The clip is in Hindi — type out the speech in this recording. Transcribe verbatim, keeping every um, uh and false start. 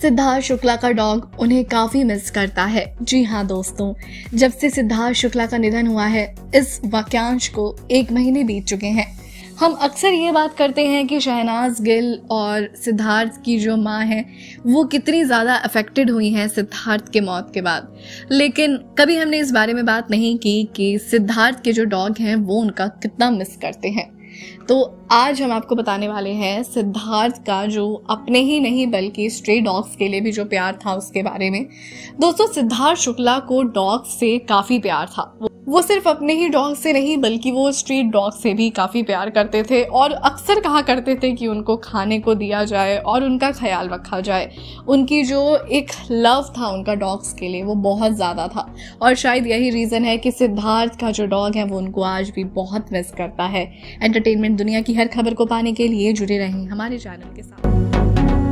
सिद्धार्थ शुक्ला का डॉग उन्हें काफी मिस करता है। जी हाँ दोस्तों, जब से सिद्धार्थ शुक्ला का निधन हुआ है, इस वाक्यांश को एक महीने बीत चुके हैं। हम अक्सर ये बात करते हैं कि शहनाज गिल और सिद्धार्थ की जो माँ है वो कितनी ज़्यादा अफेक्टेड हुई हैं सिद्धार्थ के मौत के बाद, लेकिन कभी हमने इस बारे में बात नहीं की कि सिद्धार्थ के जो डॉग हैं वो उनका कितना मिस करते हैं। तो आज हम आपको बताने वाले हैं सिद्धार्थ का जो अपने ही नहीं बल्कि स्ट्रे डॉग्स के लिए भी जो प्यार था उसके बारे में। दोस्तों, सिद्धार्थ शुक्ला को डॉग्स से काफ़ी प्यार था। वो सिर्फ अपने ही डॉग से नहीं बल्कि वो स्ट्रीट डॉग से भी काफ़ी प्यार करते थे और अक्सर कहा करते थे कि उनको खाने को दिया जाए और उनका ख्याल रखा जाए। उनकी जो एक लव था उनका डॉग्स के लिए वो बहुत ज़्यादा था और शायद यही रीज़न है कि सिद्धार्थ का जो डॉग है वो उनको आज भी बहुत मिस करता है। एंटरटेनमेंट दुनिया की हर खबर को पाने के लिए जुड़े रहें हमारे चैनल के साथ।